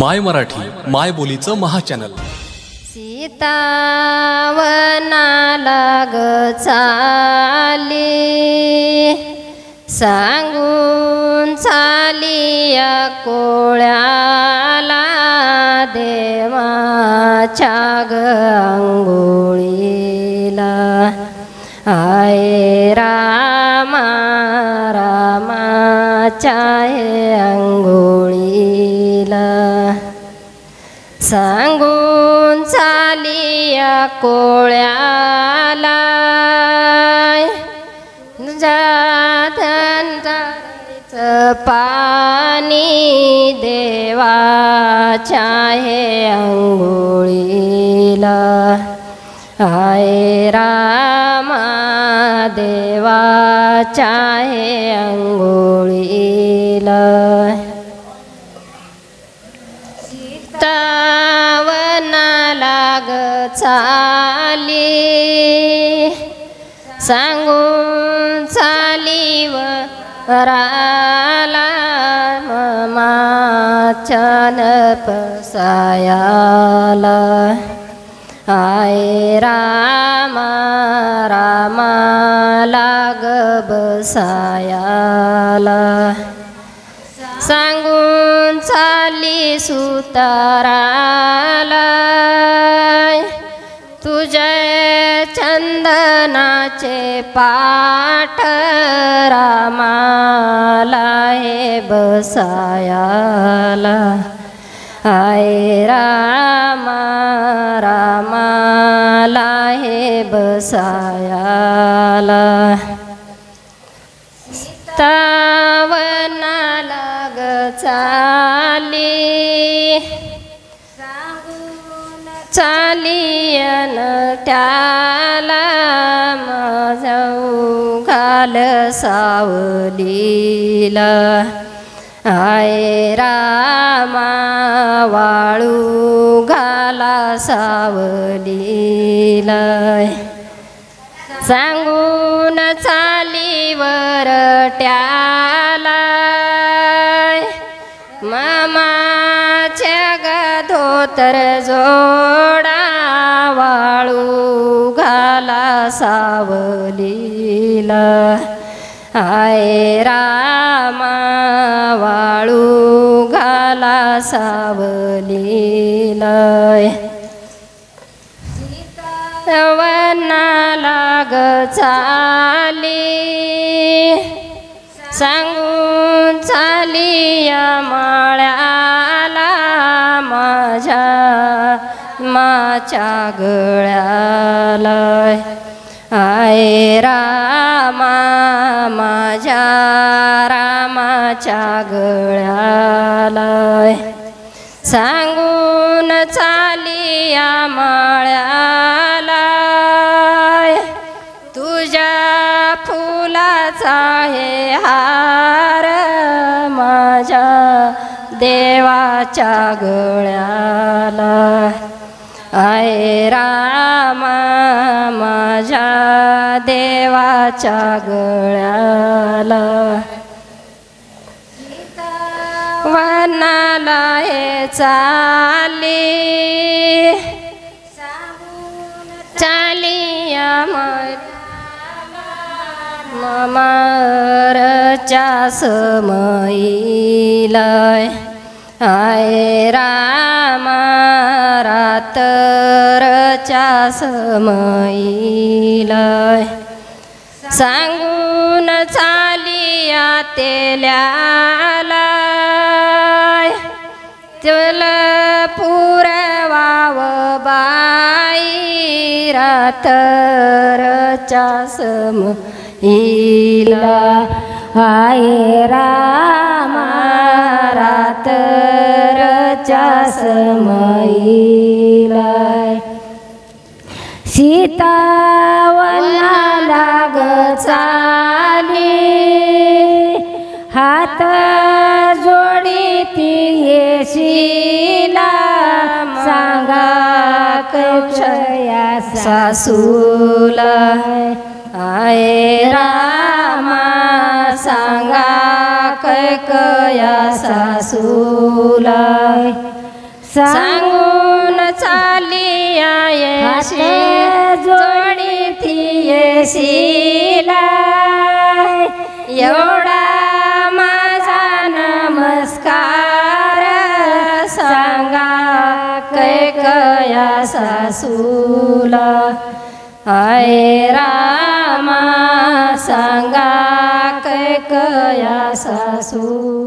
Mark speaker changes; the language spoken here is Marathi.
Speaker 1: माय मराठी माय बोलीचं महाचॅनल।
Speaker 2: सीतावनाला ग चाली सांगून चाली या कोळ्याला देवाच्या ग अंघोळीला आये रामा रामाच्या हे अंघोळीला सांगून चाली या कोळ्याला जाधनचं पाणी देवाच्या हे अंघोळीला आये रामा देवाच्या हे अंघोळीला सीतावनाला ग चाली सांगून चाली वराला मामाच्या पसायाला आये रामा रामाला ग बसायाला सांगून चाली सुताराला तुझे चंदनाचे पाठ रामाला हे बसायाला आये रामा रामाला हे बसायाला सीतावनाला ग चाली चाली अन त्याला माझं घाल सावलीला आये रामा वाळू घाला सावलीला सांगून चाली वरट्याला मामाच्या ग धोतर जोडा वाळू घाला सावलीला आये रामा वाळू घाला सावलीला वनाला ग चाली सांगून चाली या माळ्याला माझ्या माच्या गळ्याला आये रामा माझ्या रामाच्या गळ्याला सांगून चाली या माळ्याला तुझ्या फुलाचा हे हार माझ्या देवाच्या गळ्याला आये रामा माझ्या देवाच्या गळ्याला वनाला हे चाली चाली या मामारच्या समयीला आये रामा रात्रच्या समयीला सांगून चाली या तेल्याला तुला पुरवाव बाई रात्रच्या समयीला आये रामा रात्रच्या समयीला सीतावनाला ग चाली हात जोडीती येशीला सांगा कक्षया सासूला आये रामा सांगा कैकया सासूला सांगून चाली येशी जोडी थी येशीला एवढा माझा नमस्कार सांगा कैकया सासूला हाय रामा सांगा कैकया सासू